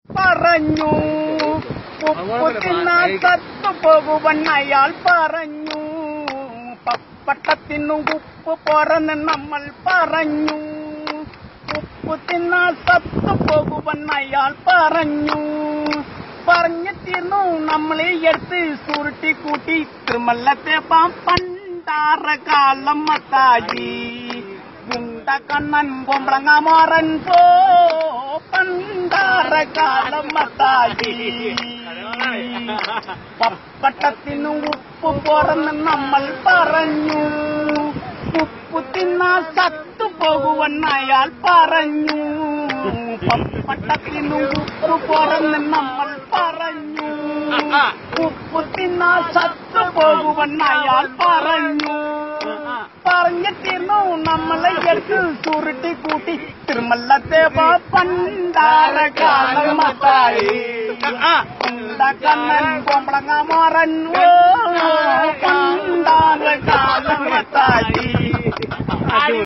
പറഞ്ഞു ഉപ്പു തിന്നാൻ ചത്തുപോകുവൻ അയാൾ പറഞ്ഞു. പപ്പട്ടത്തിനു ഉപ്പ് പോരെന്ന് നമ്മൾ പറഞ്ഞു. ഉപ്പു തിന്നാൻ ചത്തുപോകുവൻ അയാൾ പറഞ്ഞു. പറഞ്ഞു തീർന്നു നമ്മളെ എടുത്ത് സുരുട്ടി കൂട്ടി തിരുമല്ലത്തെ പണ്ടാറ കാലം മത്തായി കണ്ണൻ കൊമ്പളങ്ങാമാറൻ പോ പണ്ടാറ കാലം മത്തായി. പപ്പട്ടത്തിനു ഉപ്പ് പോരെന്ന് നമ്മൾ പറഞ്ഞു. ഉപ്പു തിന്നാ ചത്തുപോകുവൻ അയാൾ പറഞ്ഞു. പപ്പട്ടത്തിനു ഉപ്പ് പോരെന്ന് നമ്മൾ പറഞ്ഞു. ഉപ്പു തിന്നാ ചത്തുപോകുവൻ അയാൾ പറഞ്ഞു. പറഞ്ഞു തീർന്നു നമ്മളെ എടുത്ത് സുരുട്ടി കൂട്ടി തിരുമല്ലത്തെ പണ്ടാറ കാലം മത്തായി കണ്ണൻ കൊമ്പളങ്ങാമാറൻ